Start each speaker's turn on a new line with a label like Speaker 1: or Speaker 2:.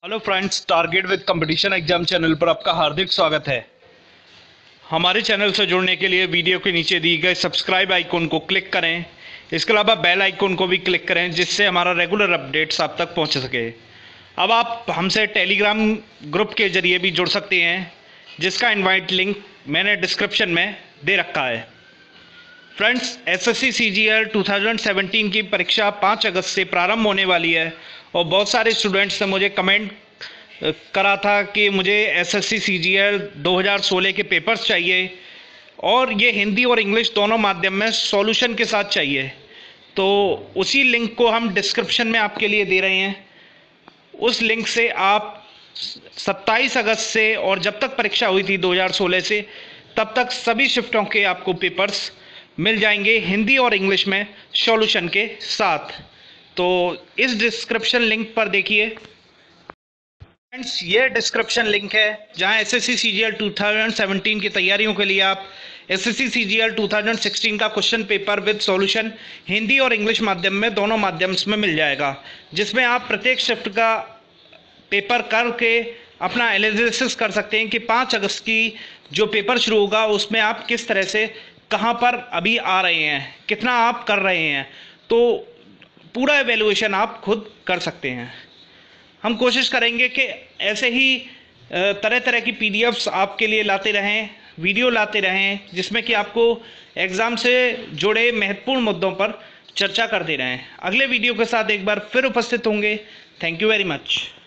Speaker 1: Hello friends, target with competition exam channel पर आपका हार्दिक स्वागत है। हमारे चैनल से जुड़ने के लिए वीडियो के नीचे दिए गए सब्सक्राइब आइकन को क्लिक करें। इसके अलावा बेल आइकन को भी क्लिक करें, जिससे हमारा रेगुलर अपडेट्स आप तक पहुंच सके। अब आप हमसे टेलीग्राम ग्रुप के जरिए भी जुड़ सकते हैं, जिसका इनवाइट लिंक मैंने डिस्क्रिप्शन में दे रखा है। फ्रेंड्स, एसएससी सीजीएल 2017 की परीक्षा 5 अगस्त से प्रारंभ होने वाली है और बहुत सारे स्टूडेंट्स ने मुझे कमेंट करा था कि मुझे एसएससी सीजीएल 2016 के पेपर्स चाहिए और ये हिंदी और इंग्लिश दोनों माध्यम में सॉल्यूशन के साथ चाहिए। तो उसी लिंक को हम डिस्क्रिप्शन में आपके लिए दे रहे हैं। उस लिंक से आप 27 अगस्त से और जब तक परीक्षा हुई थी 2016 से तब तक सभी शिफ्टों के आपको पेपर्स मिल जाएंगे हिंदी और इंग्लिश में सॉल्यूशन के साथ। तो इस डिस्क्रिप्शन लिंक पर देखिए फ्रेंड्स, ये डिस्क्रिप्शन लिंक है जहां एसएससी सीजीएल 2017 की तैयारियों के लिए आप एसएससी सीजीएल 2016 का question paper with solution Hindi और इंग्लिश माध्यम में दोनों माध्यम्स में मिल जाएगा, जिसमें आप प्रत्येक शिफ्ट का पेपर करके अपना एनालिसिस कर सकते हैं कि 5 अगस्त की जो पेपर शुरू होगा उसमें आप किस तरह से कहाँ पर अभी आ रहे हैं, कितना आप कर रहे हैं। तो पूरा एवेल्युएशन आप खुद कर सकते हैं। हम कोशिश करेंगे कि ऐसे ही तरह तरह की पीडीएफ्स आपके लिए लाते रहें, वीडियो लाते रहें, जिसमें कि आपको एग्ज़ाम से जुड़े महत्वपूर्ण मुद्दों पर चर्चा करते रहें। अगले वीडियो के साथ एक बार फिर उपस्थित होंगे। Thank you very much.